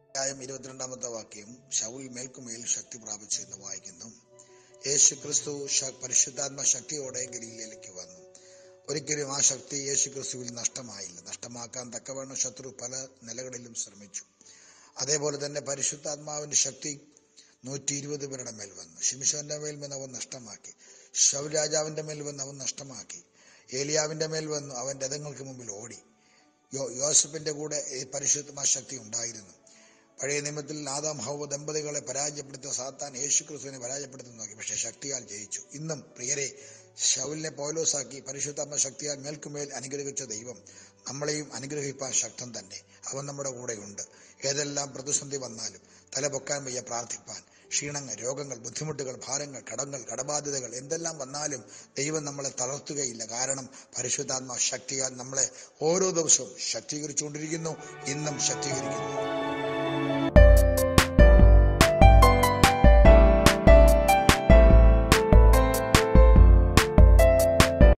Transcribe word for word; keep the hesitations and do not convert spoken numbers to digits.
അധ്യായം ഇരുപത്തിരണ്ടാമത്തെ വാക്യം, ശൗൽ മേൽക്കുമേൽ ശക്തി പ്രാപിച്ചു എന്ന് വായിക്കുന്നു. യേശു ക്രിസ്തു പരിശുദ്ധാത്മ ശക്തിയോടെ ഗലീലയിലേക്ക് വന്നു. ഒരിക്കലും ആ ശക്തി യേശു ക്രിസ്തുവിൽ നഷ്ടമായില്ല. നഷ്ടമാക്കാൻ തക്കവണ്ണം ശത്രു പല നിലകളിലും ശ്രമിച്ചു. അതേപോലെ തന്നെ പരിശുദ്ധാത്മാവിന്റെ ശക്തി നൂറ്റി ഇരുപത് പേരുടെ മേൽ വന്നു. ശിംശോന്റെ മേൽ വന്ന് അവൻ നഷ്ടമാക്കി. ശൗൽ രാജാവിന്റെ മേൽ വന്ന് അവൻ നഷ്ടമാക്കി. ഏലിയാവിന്റെ മേൽ വന്നു, അവൻ രഥങ്ങൾക്ക് മുമ്പിൽ ഓടി. യോ യോസഫിന്റെ കൂടെ ഈ പരിശുദ്ധാത്മ ശക്തി ഉണ്ടായിരുന്നു. പഴയ നിയമത്തിൽ ആദാം ഹവ്വ ദമ്പതികളെ പരാജയപ്പെടുത്തിയ സാത്താൻ യേശു ക്രിസ്തുവിനെ പരാജയപ്പെടുത്തി നോക്കി, പക്ഷെ ശക്തിയാൽ ജയിച്ചു. ഇന്നും പ്രിയരെ, ശൗലിനെ പൗലോസാക്കി പരിശുദ്ധാത്മ ശക്തിയാൽ മേൽക്കുമേൽ അനുഗ്രഹിച്ച ദൈവം നമ്മളെയും അനുഗ്രഹിപ്പാൻ ശക്തൻ തന്നെ. അവൻ നമ്മുടെ കൂടെയുണ്ട്. ഏതെല്ലാം പ്രതിസന്ധി വന്നാലും തലപൊക്കാൻ വയ്യ പ്രാർത്ഥിപ്പാൻ. ക്ഷീണങ്ങൾ, രോഗങ്ങൾ, ബുദ്ധിമുട്ടുകൾ, ഭാരങ്ങൾ, കടങ്ങൾ, കടബാധ്യതകൾ എന്തെല്ലാം വന്നാലും ദൈവം നമ്മളെ തളർത്തുകയില്ല. കാരണം പരിശുദ്ധാത്മ ശക്തിയാൽ നമ്മളെ ഓരോ ദിവസവും ശക്തീകരിച്ചുകൊണ്ടിരിക്കുന്നു, ഇന്നും ശക്തീകരിക്കുന്നു.